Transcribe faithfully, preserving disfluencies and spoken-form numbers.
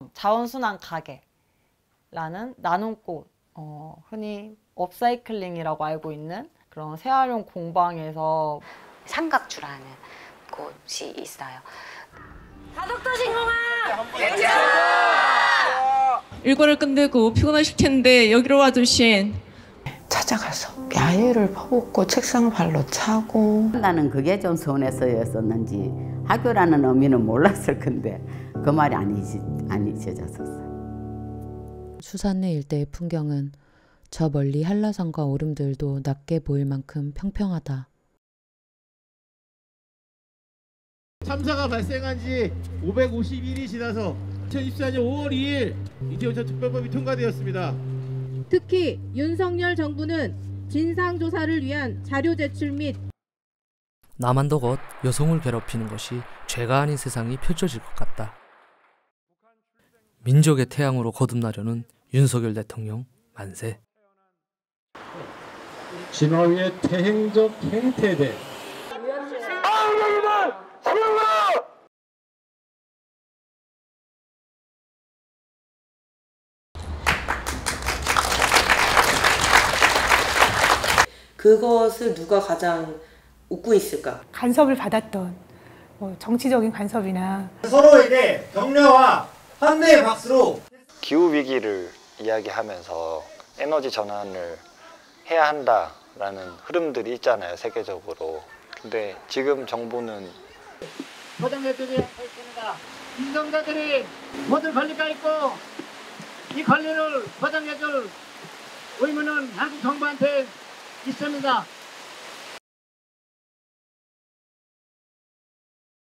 자원순환 가게라는 나눔 꽃, 어, 흔히 업사이클링이라고 알고 있는 그런 재활용 공방에서 삼각주라는 곳이 있어요. 다독도 신공아! 일과를 끝내고 피곤하실 텐데 여기로 와주신 찾아가서 야유를 퍼붓고 책상을 발로 차고. 나는 그게 좀 서운해서였었는지 학교라는 의미는 몰랐을 건데 그 말이 안, 잊, 안 잊혀졌었어. 수산내 일대의 풍경은 저 멀리 한라산과 오름들도 낮게 보일 만큼 평평하다. 참사가 발생한 지 오백오십 일이 지나서 이천이십사 년 오월 이일 이태원 특별법이 통과되었습니다. 특히 윤석열 정부는 진상조사를 위한 자료 제출 및 남한도 곧 여성을 괴롭히는 것이 죄가 아닌 세상이 펼쳐질 것 같다. 민족의 태양으로 거듭나려는 윤석열 대통령 만세. 진화위의 태행적 행태에 대해 그것을 누가 가장 웃고 있을까? 간섭을 받았던 뭐 정치적인 간섭이나 서로에게 격려와 환대의 박수로 기후위기를 이야기하면서 에너지 전환을 해야 한다라는 흐름들이 있잖아요, 세계적으로. 근데 지금 정부는 포장재들이 있습니다. 인정자들이 모두 권리가 있고 이 권리를 포장해줄 의무는 한국 정부한테 있습니다.